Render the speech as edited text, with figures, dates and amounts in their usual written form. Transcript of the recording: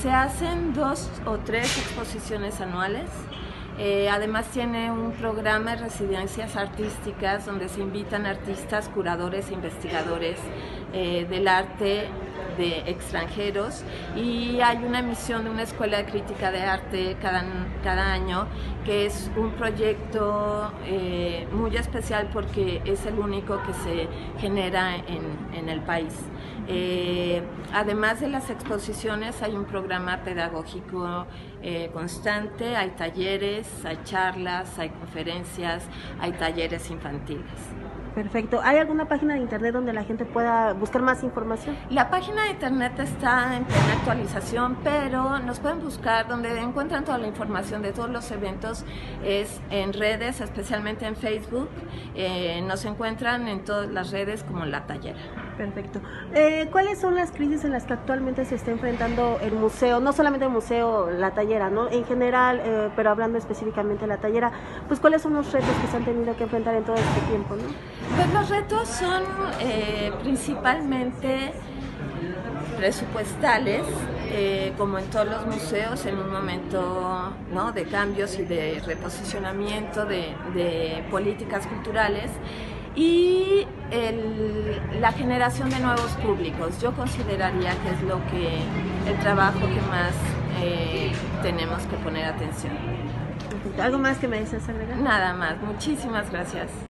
Se hacen 2 o 3 exposiciones anuales. Además tiene un programa de residencias artísticas donde se invitan artistas, curadores e investigadores del arte de extranjeros, y hay una emisión de una escuela de crítica de arte cada año, que es un proyecto muy especial porque es el único que se genera en el país. Además de las exposiciones, hay un programa pedagógico constante, hay talleres, hay charlas, hay conferencias, hay talleres infantiles. Perfecto. ¿Hay alguna página de internet donde la gente pueda buscar más información? La página de internet está en plena actualización, pero nos pueden buscar donde encuentran toda la información de todos los eventos, es en redes, especialmente en Facebook. Nos encuentran en todas las redes como La Tallera. Perfecto. ¿Cuáles son las crisis en las que actualmente se está enfrentando el museo? No solamente el museo La Tallera, ¿no? En general, pero hablando específicamente de La Tallera, pues ¿cuáles son los retos que se han tenido que enfrentar en todo este tiempo, ¿no? Pues los retos son principalmente presupuestales, como en todos los museos, en un momento, ¿no?, de cambios y de reposicionamiento de políticas culturales, y la generación de nuevos públicos. Yo consideraría que es el trabajo que más tenemos que poner atención. ¿Algo más que me deseas agregar? Nada más, muchísimas gracias.